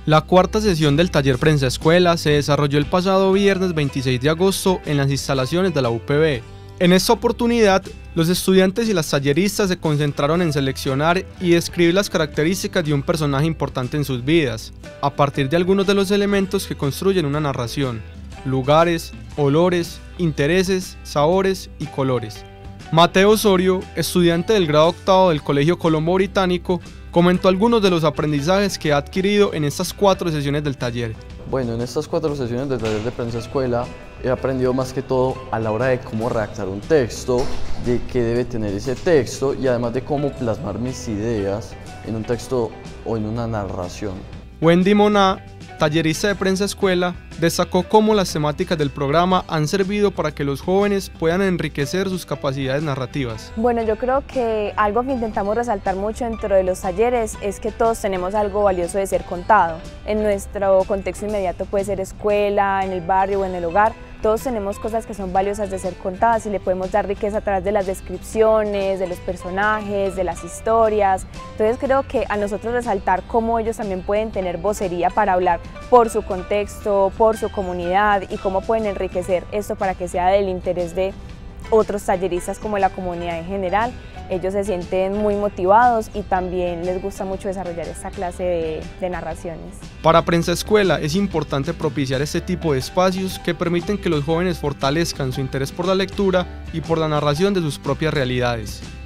La cuarta sesión del taller Prensa Escuela se desarrolló el pasado viernes 26 de agosto en las instalaciones de la UPB. En esta oportunidad, los estudiantes y las talleristas se concentraron en seleccionar y describir las características de un personaje importante en sus vidas, a partir de algunos de los elementos que construyen una narración: lugares, olores, intereses, sabores y colores. Mateo Osorio, estudiante del grado octavo del Colegio Colombo Británico, comentó algunos de los aprendizajes que ha adquirido en estas 4 sesiones del taller. Bueno, en estas 4 sesiones del taller de Prensa Escuela he aprendido más que todo a la hora de cómo redactar un texto, de qué debe tener ese texto y además de cómo plasmar mis ideas en un texto o en una narración. Wendy Moná, tallerista de Prensa Escuela, destacó cómo las temáticas del programa han servido para que los jóvenes puedan enriquecer sus capacidades narrativas. Bueno, yo creo que algo que intentamos resaltar mucho dentro de los talleres es que todos tenemos algo valioso de ser contado. En nuestro contexto inmediato puede ser escuela, en el barrio o en el hogar. Todos tenemos cosas que son valiosas de ser contadas y le podemos dar riqueza a través de las descripciones, de los personajes, de las historias. Entonces creo que a nosotros resaltar cómo ellos también pueden tener vocería para hablar por su contexto, por su comunidad y cómo pueden enriquecer esto para que sea del interés de otros talleristas como la comunidad en general. Ellos se sienten muy motivados y también les gusta mucho desarrollar esta clase de narraciones. Para Prensa Escuela es importante propiciar este tipo de espacios que permiten que los jóvenes fortalezcan su interés por la lectura y por la narración de sus propias realidades.